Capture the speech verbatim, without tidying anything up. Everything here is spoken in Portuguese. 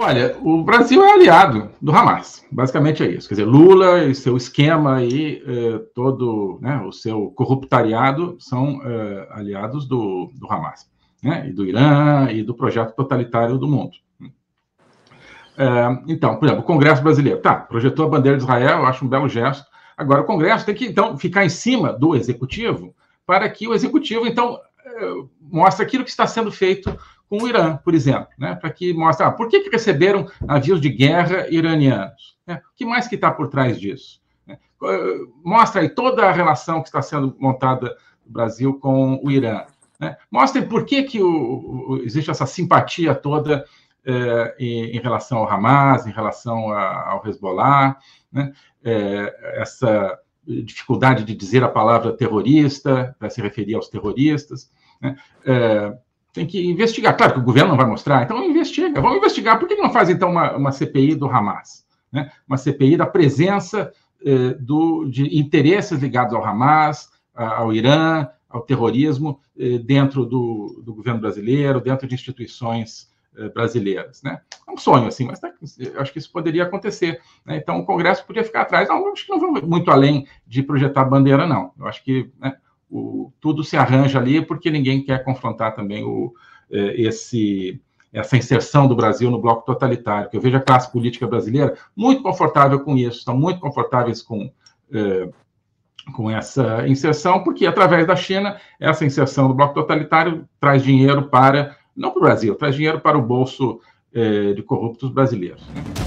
Olha, o Brasil é aliado do Hamas, basicamente é isso. Quer dizer, Lula e seu esquema e eh, todo, né, o seu corruptariado são eh, aliados do, do Hamas, né, e do Irã e do projeto totalitário do mundo. É, então, por exemplo, o Congresso brasileiro, tá, projetou a bandeira de Israel, eu acho um belo gesto. Agora, o Congresso tem que, então, ficar em cima do Executivo para que o Executivo, então, mostre aquilo que está sendo feito com o Irã, por exemplo, né? Para que mostre, ah, por que, que receberam navios de guerra iranianos? Né? O que mais que está por trás disso? Né? Mostra aí toda a relação que está sendo montada no Brasil com o Irã. Né? Mostrem por que, que o, o, existe essa simpatia toda eh, em, em relação ao Hamas, em relação a, ao Hezbollah, né? eh, essa dificuldade de dizer a palavra terrorista, para se referir aos terroristas, né? É, tem que investigar. Claro que o governo não vai mostrar, então investiga. Vamos investigar. Por que não faz, então, uma, uma C P I do Hamas? Né? Uma C P I da presença eh, do, de interesses ligados ao Hamas, ao Irã, ao terrorismo, eh, dentro do, do governo brasileiro, dentro de instituições eh, brasileiras. Né? É um sonho, assim, mas tá, eu acho que isso poderia acontecer. Né? Então, o Congresso podia ficar atrás. Não, acho que não vamos muito além de projetar bandeira, não. Eu acho que... Né, O, tudo se arranja ali porque ninguém quer confrontar também o, esse, essa inserção do Brasil no bloco totalitário, que eu vejo a classe política brasileira muito confortável com isso, estão muito confortáveis com, eh, com essa inserção, porque através da China, essa inserção do bloco totalitário traz dinheiro para, não para o Brasil, traz dinheiro para o bolso eh, de corruptos brasileiros. Né?